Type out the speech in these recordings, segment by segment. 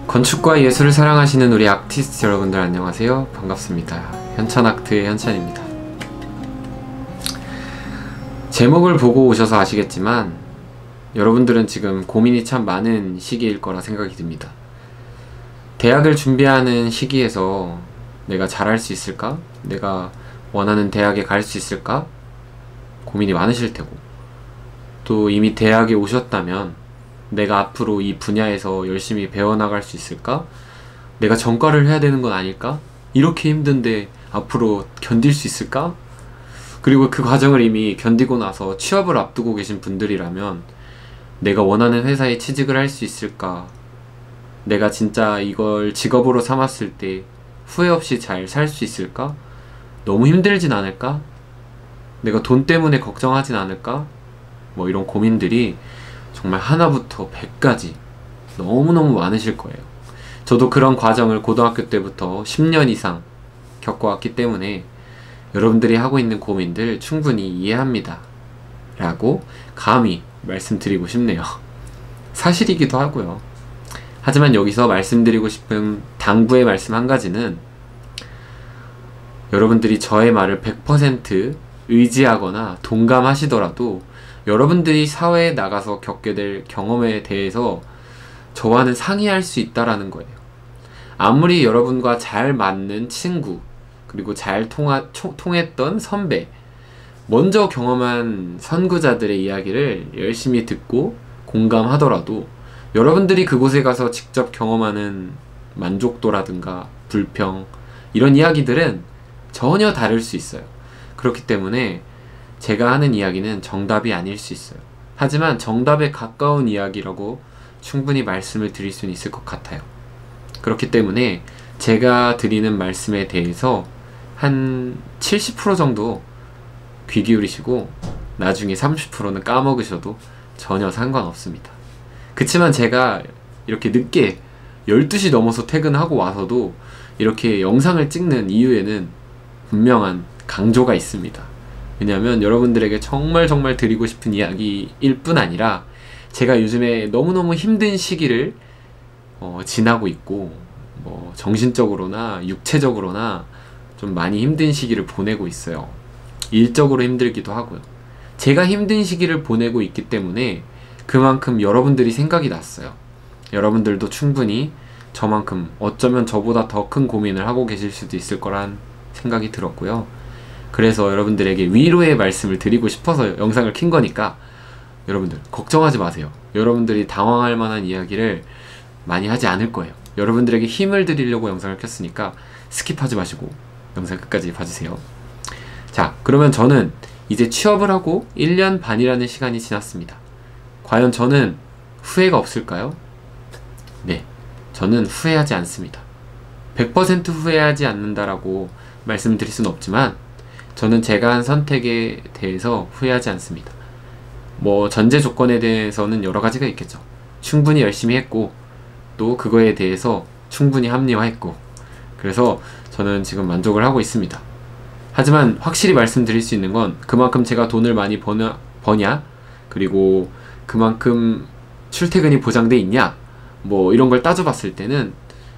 건축과 예술을 사랑하시는 우리 아티스트 여러분들 안녕하세요. 반갑습니다. 현찬아트의 현찬입니다. 제목을 보고 오셔서 아시겠지만 여러분들은 지금 고민이 참 많은 시기일 거라 생각이 듭니다. 대학을 준비하는 시기에서 내가 잘할 수 있을까? 내가 원하는 대학에 갈 수 있을까? 고민이 많으실 테고, 또 이미 대학에 오셨다면 내가 앞으로 이 분야에서 열심히 배워나갈 수 있을까? 내가 전과를 해야 되는 건 아닐까? 이렇게 힘든데 앞으로 견딜 수 있을까? 그리고 그 과정을 이미 견디고 나서 취업을 앞두고 계신 분들이라면 내가 원하는 회사에 취직을 할 수 있을까? 내가 진짜 이걸 직업으로 삼았을 때 후회 없이 잘 살 수 있을까? 너무 힘들진 않을까? 내가 돈 때문에 걱정하진 않을까? 뭐 이런 고민들이 정말 하나부터 100까지 너무너무 많으실 거예요. 저도 그런 과정을 고등학교 때부터 10년 이상 겪어왔기 때문에 여러분들이 하고 있는 고민들 충분히 이해합니다 라고 감히 말씀드리고 싶네요. 사실이기도 하고요. 하지만 여기서 말씀드리고 싶은 당부의 말씀 한 가지는, 여러분들이 저의 말을 100% 의지하거나 동감하시더라도 여러분들이 사회에 나가서 겪게 될 경험에 대해서 저와는 상의할 수 있다라는 거예요. 아무리 여러분과 잘 맞는 친구, 그리고 잘 통했던 선배, 먼저 경험한 선구자들의 이야기를 열심히 듣고 공감하더라도 여러분들이 그곳에 가서 직접 경험하는 만족도라든가 불평, 이런 이야기들은 전혀 다를 수 있어요. 그렇기 때문에 제가 하는 이야기는 정답이 아닐 수 있어요. 하지만 정답에 가까운 이야기라고 충분히 말씀을 드릴 수는 있을 것 같아요. 그렇기 때문에 제가 드리는 말씀에 대해서 한 70% 정도 귀 기울이시고 나중에 30%는 까먹으셔도 전혀 상관없습니다. 그치만 제가 이렇게 늦게 12시 넘어서 퇴근하고 와서도 이렇게 영상을 찍는 이유에는 분명한 강조가 있습니다. 왜냐하면 여러분들에게 정말 드리고 싶은 이야기일 뿐 아니라 제가 요즘에 너무너무 힘든 시기를 지나고 있고, 뭐 정신적으로나 육체적으로나 좀 많이 힘든 시기를 보내고 있어요. 일적으로 힘들기도 하고요. 제가 힘든 시기를 보내고 있기 때문에 그만큼 여러분들이 생각이 났어요. 여러분들도 충분히 저만큼 어쩌면 저보다 더 큰 고민을 하고 계실 수도 있을 거란 생각이 들었고요. 그래서 여러분들에게 위로의 말씀을 드리고 싶어서 영상을 킨 거니까 여러분들 걱정하지 마세요. 여러분들이 당황할 만한 이야기를 많이 하지 않을 거예요. 여러분들에게 힘을 드리려고 영상을 켰으니까 스킵하지 마시고 영상 끝까지 봐주세요. 자, 그러면 저는 이제 취업을 하고 1년 반이라는 시간이 지났습니다. 과연 저는 후회가 없을까요? 네, 저는 후회하지 않습니다. 100% 후회하지 않는다라고 말씀드릴 수는 없지만 저는 제가 한 선택에 대해서 후회하지 않습니다. 뭐 전제 조건에 대해서는 여러 가지가 있겠죠. 충분히 열심히 했고, 또 그거에 대해서 충분히 합리화했고, 그래서 저는 지금 만족을 하고 있습니다. 하지만 확실히 말씀드릴 수 있는 건 그만큼 제가 돈을 많이 버냐, 그리고 그만큼 출퇴근이 보장돼 있냐, 뭐 이런 걸 따져봤을 때는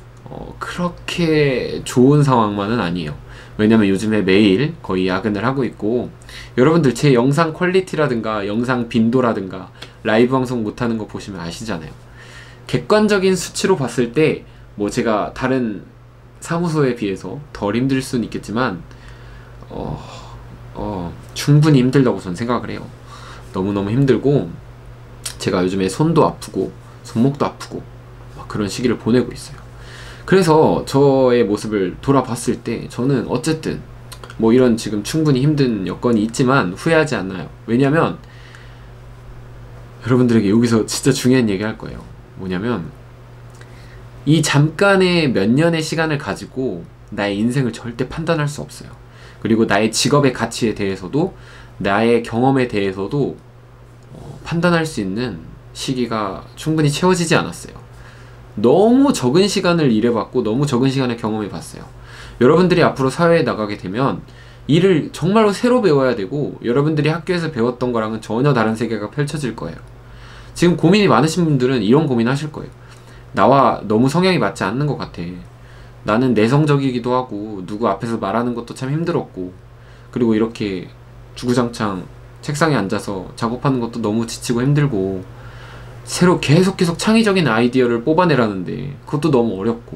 그렇게 좋은 상황만은 아니에요. 왜냐면 요즘에 매일 거의 야근을 하고 있고, 여러분들 제 영상 퀄리티라든가 영상 빈도라든가 라이브 방송 못하는 거 보시면 아시잖아요. 객관적인 수치로 봤을 때 뭐 제가 다른 사무소에 비해서 덜 힘들 수는 있겠지만 충분히 힘들다고 저는 생각을 해요. 너무너무 힘들고 제가 요즘에 손도 아프고 손목도 아프고 막 그런 시기를 보내고 있어요. 그래서 저의 모습을 돌아봤을 때 저는 어쨌든 뭐 이런 지금 충분히 힘든 여건이 있지만 후회하지 않아요. 왜냐면 여러분들에게 여기서 진짜 중요한 얘기 할 거예요. 뭐냐면 이 잠깐의 몇 년의 시간을 가지고 나의 인생을 절대 판단할 수 없어요. 그리고 나의 직업의 가치에 대해서도 나의 경험에 대해서도 판단할 수 있는 시기가 충분히 채워지지 않았어요. 너무 적은 시간을 일해봤고 너무 적은 시간을 경험해봤어요. 여러분들이 앞으로 사회에 나가게 되면 일을 정말로 새로 배워야 되고, 여러분들이 학교에서 배웠던 거랑은 전혀 다른 세계가 펼쳐질 거예요. 지금 고민이 많으신 분들은 이런 고민 하실 거예요. 나와 너무 성향이 맞지 않는 것 같아. 나는 내성적이기도 하고 누구 앞에서 말하는 것도 참 힘들었고, 그리고 이렇게 주구장창 책상에 앉아서 작업하는 것도 너무 지치고 힘들고, 새로 계속 창의적인 아이디어를 뽑아내라는데 그것도 너무 어렵고,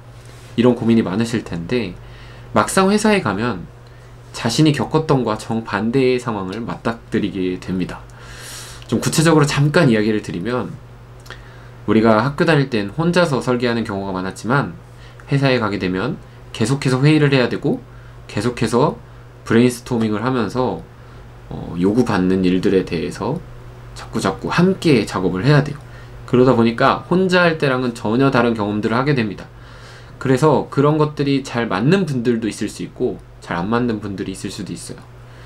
이런 고민이 많으실 텐데, 막상 회사에 가면 자신이 겪었던 것과 정반대의 상황을 맞닥뜨리게 됩니다. 좀 구체적으로 잠깐 이야기를 드리면, 우리가 학교 다닐 땐 혼자서 설계하는 경우가 많았지만 회사에 가게 되면 계속해서 회의를 해야 되고, 계속해서 브레인스토밍을 하면서 요구받는 일들에 대해서 자꾸 함께 작업을 해야 돼요. 그러다 보니까 혼자 할 때랑은 전혀 다른 경험들을 하게 됩니다. 그래서 그런 것들이 잘 맞는 분들도 있을 수 있고 잘 안 맞는 분들이 있을 수도 있어요.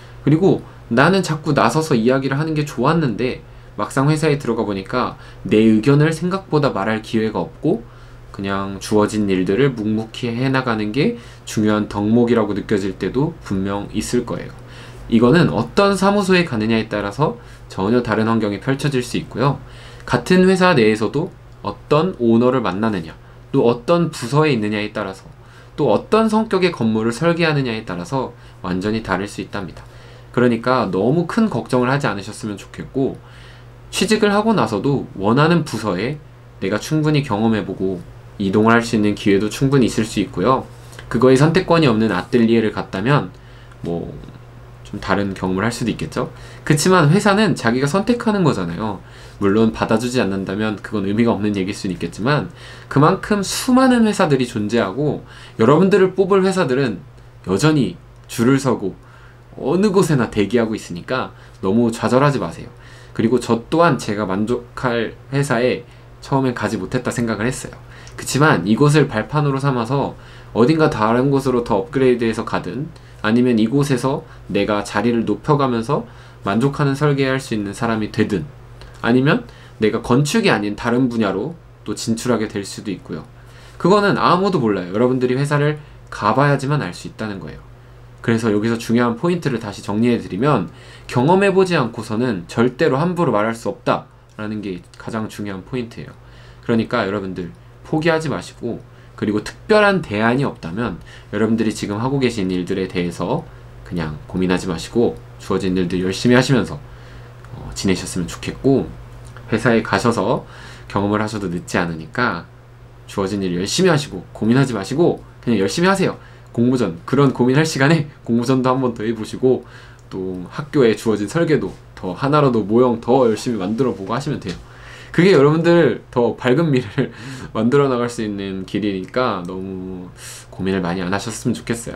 그리고 나는 자꾸 나서서 이야기를 하는 게 좋았는데 막상 회사에 들어가 보니까 내 의견을 생각보다 말할 기회가 없고 그냥 주어진 일들을 묵묵히 해나가는 게 중요한 덕목이라고 느껴질 때도 분명 있을 거예요. 이거는 어떤 사무소에 가느냐에 따라서 전혀 다른 환경이 펼쳐질 수 있고요. 같은 회사 내에서도 어떤 오너를 만나느냐, 또 어떤 부서에 있느냐에 따라서, 또 어떤 성격의 건물을 설계하느냐에 따라서 완전히 다를 수 있답니다. 그러니까 너무 큰 걱정을 하지 않으셨으면 좋겠고, 취직을 하고 나서도 원하는 부서에 내가 충분히 경험해보고 이동을 할 수 있는 기회도 충분히 있을 수 있고요. 그거에 선택권이 없는 아뜰리에를 갔다면 뭐 좀 다른 경험을 할 수도 있겠죠. 그치만 회사는 자기가 선택하는 거잖아요. 물론 받아주지 않는다면 그건 의미가 없는 얘기일 수는 있겠지만, 그만큼 수많은 회사들이 존재하고 여러분들을 뽑을 회사들은 여전히 줄을 서고 어느 곳에나 대기하고 있으니까 너무 좌절하지 마세요. 그리고 저 또한 제가 만족할 회사에 처음엔 가지 못했다 생각을 했어요. 그치만 이곳을 발판으로 삼아서 어딘가 다른 곳으로 더 업그레이드해서 가든, 아니면 이곳에서 내가 자리를 높여가면서 만족하는 설계할 수 있는 사람이 되든, 아니면 내가 건축이 아닌 다른 분야로 또 진출하게 될 수도 있고요. 그거는 아무도 몰라요. 여러분들이 회사를 가봐야지만 알 수 있다는 거예요. 그래서 여기서 중요한 포인트를 다시 정리해드리면, 경험해보지 않고서는 절대로 함부로 말할 수 없다라는 게 가장 중요한 포인트예요. 그러니까 여러분들 포기하지 마시고, 그리고 특별한 대안이 없다면 여러분들이 지금 하고 계신 일들에 대해서 그냥 고민하지 마시고 주어진 일들 열심히 하시면서 지내셨으면 좋겠고, 회사에 가셔서 경험을 하셔도 늦지 않으니까 주어진 일 열심히 하시고 고민하지 마시고 그냥 열심히 하세요. 공모전, 그런 고민할 시간에 공모전도 한번 더 해보시고, 또 학교에 주어진 설계도 더 하나라도 모형 더 열심히 만들어 보고 하시면 돼요. 그게 여러분들 더 밝은 미래를 만들어 나갈 수 있는 길이니까 너무 고민을 많이 안 하셨으면 좋겠어요.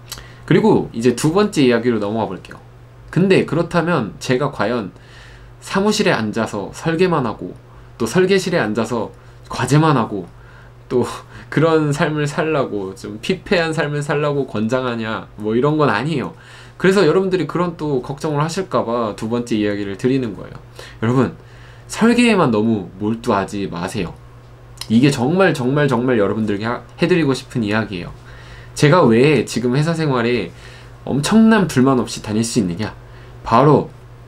그리고 이제 두 번째 이야기로 넘어가 볼게요. 근데 그렇다면 제가 과연 사무실에 앉아서 설계만 하고, 또 설계실에 앉아서 과제만 하고, 또 그런 삶을 살라고, 좀 피폐한 삶을 살라고 권장하냐, 뭐 이런 건 아니에요. 그래서 여러분들이 그런 또 걱정을 하실까봐 두 번째 이야기를 드리는 거예요. 여러분, 설계에만 너무 몰두하지 마세요. 이게 정말 여러분들에게 해드리고 싶은 이야기예요. 제가 왜 지금 회사 생활에 엄청난 불만 없이 다닐 수 있느냐? 바로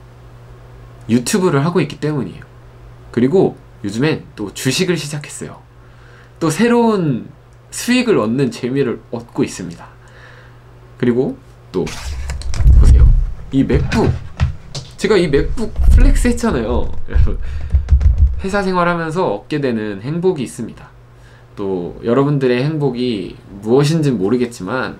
유튜브를 하고 있기 때문이에요. 그리고 요즘엔 또 주식을 시작했어요. 또 새로운 수익을 얻는 재미를 얻고 있습니다. 그리고 또 보세요. 이 맥북, 제가 이 맥북 플렉스 했잖아요. 여러분, 회사 생활하면서 얻게 되는 행복이 있습니다. 또 여러분들의 행복이 무엇인지는 모르겠지만,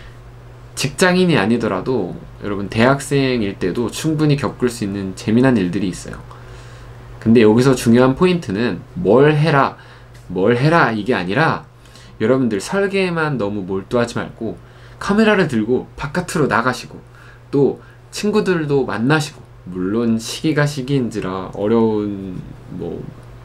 직장인이 아니더라도 여러분 대학생일 때도 충분히 겪을 수 있는 재미난 일들이 있어요. 근데 여기서 중요한 포인트는 뭘 해라 이게 아니라, 여러분들 설계에만 너무 몰두하지 말고 카메라를 들고 바깥으로 나가시고, 또 친구들도 만나시고, 물론 시기가 시기인지라 어려운 뭐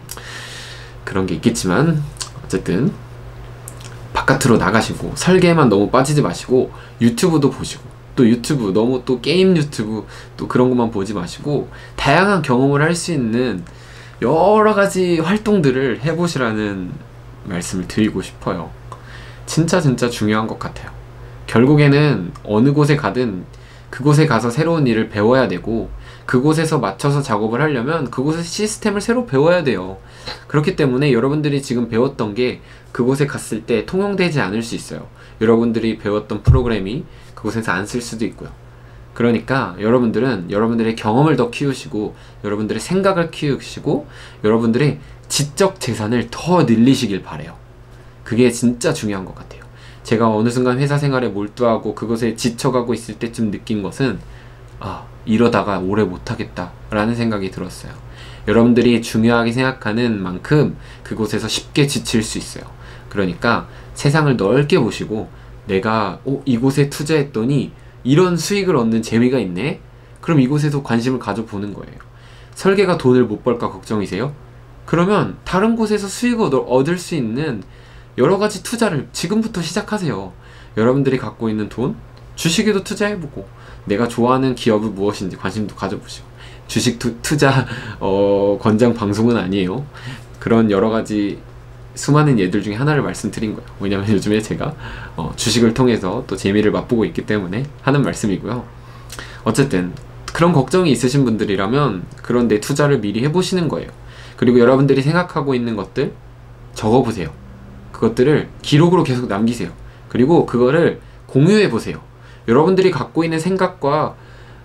그런 게 있겠지만, 어쨌든 바깥으로 나가시고 설계에만 너무 빠지지 마시고 유튜브도 보시고, 또 유튜브 너무 또 게임 유튜브 또 그런 것만 보지 마시고 다양한 경험을 할 수 있는 여러 가지 활동들을 해보시라는 말씀을 드리고 싶어요. 진짜 중요한 것 같아요. 결국에는 어느 곳에 가든 그곳에 가서 새로운 일을 배워야 되고, 그곳에서 맞춰서 작업을 하려면 그곳의 시스템을 새로 배워야 돼요. 그렇기 때문에 여러분들이 지금 배웠던 게 그곳에 갔을 때 통용되지 않을 수 있어요. 여러분들이 배웠던 프로그램이 그곳에서 안 쓸 수도 있고요. 그러니까 여러분들은 여러분들의 경험을 더 키우시고 여러분들의 생각을 키우시고 여러분들의 지적 재산을 더 늘리시길 바래요. 그게 진짜 중요한 것 같아요. 제가 어느 순간 회사 생활에 몰두하고 그것에 지쳐가고 있을 때쯤 느낀 것은 이러다가 오래 못하겠다 라는 생각이 들었어요. 여러분들이 중요하게 생각하는 만큼 그곳에서 쉽게 지칠 수 있어요. 그러니까 세상을 넓게 보시고 내가 이곳에 투자했더니 이런 수익을 얻는 재미가 있네? 그럼 이곳에도 관심을 가져보는 거예요. 설계가 돈을 못 벌까 걱정이세요? 그러면 다른 곳에서 수익을 얻을 수 있는 여러가지 투자를 지금부터 시작하세요. 여러분들이 갖고 있는 돈, 주식에도 투자해보고 내가 좋아하는 기업이 무엇인지 관심도 가져보시고 주식 투자 권장 방송은 아니에요. 그런 여러가지 수많은 예들 중에 하나를 말씀드린 거예요. 왜냐면 요즘에 제가 주식을 통해서 또 재미를 맛보고 있기 때문에 하는 말씀이고요. 어쨌든 그런 걱정이 있으신 분들이라면 그런 데 투자를 미리 해보시는 거예요. 그리고 여러분들이 생각하고 있는 것들 적어보세요. 그것들을 기록으로 계속 남기세요. 그리고 그거를 공유해보세요. 여러분들이 갖고 있는 생각과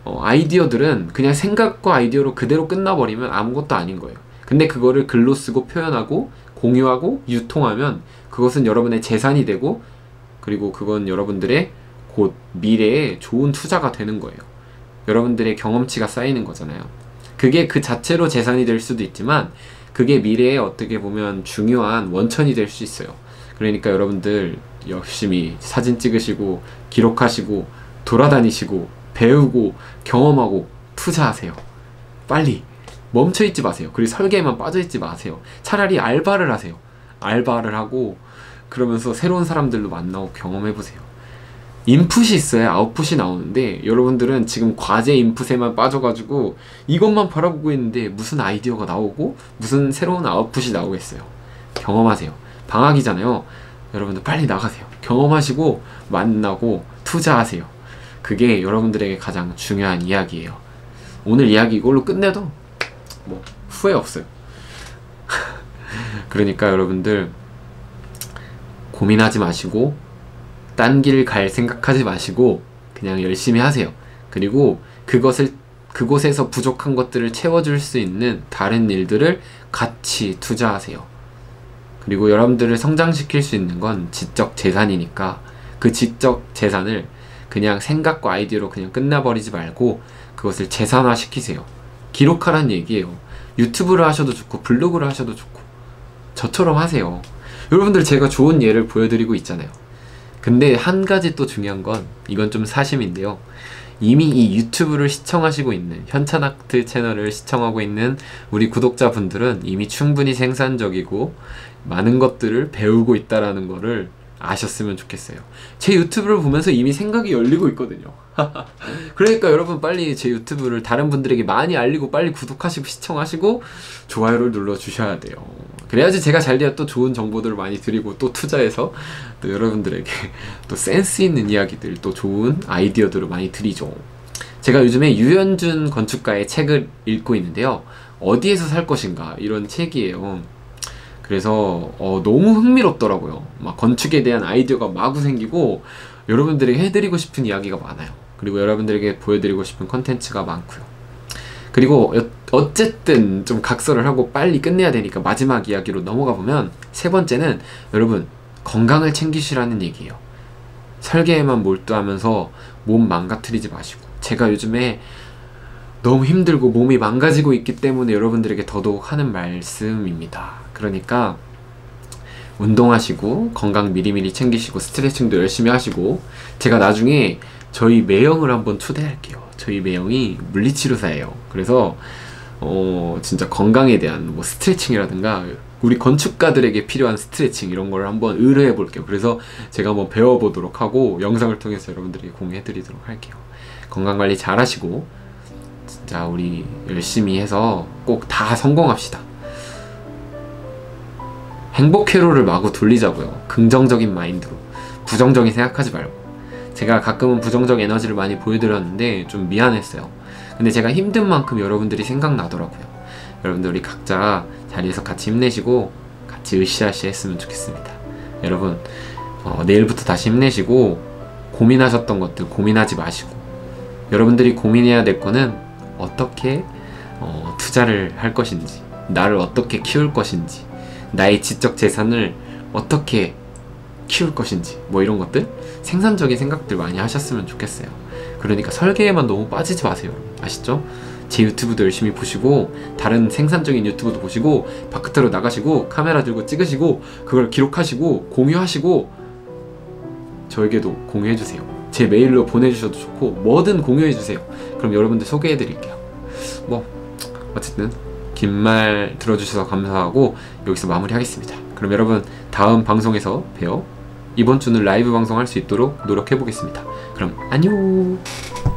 아이디어들은 그냥 생각과 아이디어로 그대로 끝나버리면 아무것도 아닌 거예요. 근데 그거를 글로 쓰고 표현하고 공유하고 유통하면 그것은 여러분의 재산이 되고 그리고 그건 여러분들의 곧 미래에 좋은 투자가 되는 거예요. 여러분들의 경험치가 쌓이는 거잖아요. 그게 그 자체로 재산이 될 수도 있지만 그게 미래에 어떻게 보면 중요한 원천이 될 수 있어요. 그러니까 여러분들 열심히 사진 찍으시고 기록하시고 돌아다니시고 배우고 경험하고 투자하세요. 빨리 멈춰있지 마세요. 그리고 설계에만 빠져있지 마세요. 차라리 알바를 하세요. 알바를 하고 그러면서 새로운 사람들도 만나고 경험해보세요. 인풋이 있어야 아웃풋이 나오는데 여러분들은 지금 과제 인풋에만 빠져가지고 이것만 바라보고 있는데 무슨 아이디어가 나오고 무슨 새로운 아웃풋이 나오겠어요. 경험하세요. 방학이잖아요. 여러분들 빨리 나가세요. 경험하시고 만나고 투자하세요. 그게 여러분들에게 가장 중요한 이야기예요. 오늘 이야기 이걸로 끝내도 뭐 후회 없어요. 그러니까 여러분들 고민하지 마시고 딴 길 갈 생각하지 마시고 그냥 열심히 하세요. 그리고 그곳에서 부족한 것들을 채워줄 수 있는 다른 일들을 같이 투자하세요. 그리고 여러분들을 성장시킬 수 있는 건 지적 재산이니까 그 지적 재산을 그냥 생각과 아이디어로 그냥 끝나버리지 말고 그것을 재산화 시키세요. 기록하란 얘기예요. 유튜브를 하셔도 좋고 블로그를 하셔도 좋고 저처럼 하세요. 여러분들 제가 좋은 예를 보여드리고 있잖아요. 근데 한 가지 또 중요한 건 이건 좀 사심인데요. 이미 이 유튜브를 시청하시고 있는 현찬아트 채널을 시청하고 있는 우리 구독자분들은 이미 충분히 생산적이고 많은 것들을 배우고 있다라는 거를 아셨으면 좋겠어요. 제 유튜브를 보면서 이미 생각이 열리고 있거든요. 그러니까 여러분 빨리 제 유튜브를 다른 분들에게 많이 알리고 빨리 구독하시고 시청하시고 좋아요를 눌러주셔야 돼요. 그래야지 제가 잘 돼야 또 좋은 정보들을 많이 드리고 또 투자해서 또 여러분들에게 또 센스 있는 이야기들 또 좋은 아이디어들을 많이 드리죠. 제가 요즘에 유현준 건축가의 책을 읽고 있는데요. 어디에서 살 것인가 이런 책이에요. 그래서 너무 흥미롭더라고요. 막 건축에 대한 아이디어가 마구 생기고 여러분들에게 해드리고 싶은 이야기가 많아요. 그리고 여러분들에게 보여드리고 싶은 컨텐츠가 많고요. 그리고 어쨌든 좀 각설을 하고 빨리 끝내야 되니까 마지막 이야기로 넘어가 보면 세 번째는 여러분 건강을 챙기시라는 얘기예요. 설계에만 몰두하면서 몸 망가뜨리지 마시고 제가 요즘에 너무 힘들고 몸이 망가지고 있기 때문에 여러분들에게 더더욱 하는 말씀입니다. 그러니까 운동하시고 건강 미리미리 챙기시고 스트레칭도 열심히 하시고 제가 나중에 저희 매형을 한번 초대할게요. 저희 매형이 물리치료사예요. 그래서 진짜 건강에 대한 뭐 스트레칭이라든가 우리 건축가들에게 필요한 스트레칭 이런 걸 한번 의뢰해 볼게요. 그래서 제가 한번 배워보도록 하고 영상을 통해서 여러분들에게 공유해 드리도록 할게요. 건강관리 잘 하시고 진짜 우리 열심히 해서 꼭 다 성공합시다. 행복 회로를 마구 돌리자고요. 긍정적인 마인드로 부정적인 생각하지 말고. 제가 가끔은 부정적 에너지를 많이 보여드렸는데 좀 미안했어요. 근데 제가 힘든 만큼 여러분들이 생각나더라고요. 여러분들 우리 각자 자리에서 같이 힘내시고 같이 으쌰으쌰 했으면 좋겠습니다. 여러분 내일부터 다시 힘내시고 고민하셨던 것들 고민하지 마시고, 여러분들이 고민해야 될 거는 어떻게 투자를 할 것인지, 나를 어떻게 키울 것인지, 나의 지적 재산을 어떻게 키울 것인지, 뭐 이런 것들, 생산적인 생각들 많이 하셨으면 좋겠어요. 그러니까 설계에만 너무 빠지지 마세요. 아시죠? 제 유튜브도 열심히 보시고 다른 생산적인 유튜브도 보시고 바깥으로 나가시고 카메라 들고 찍으시고 그걸 기록하시고 공유하시고 저에게도 공유해주세요. 제 메일로 보내주셔도 좋고 뭐든 공유해주세요. 그럼 여러분들 소개해드릴게요. 뭐 어쨌든 긴 말 들어주셔서 감사하고 여기서 마무리하겠습니다. 그럼 여러분 다음 방송에서 봬요. 이번 주는 라이브 방송할 수 있도록 노력해보겠습니다. 그럼 안녕.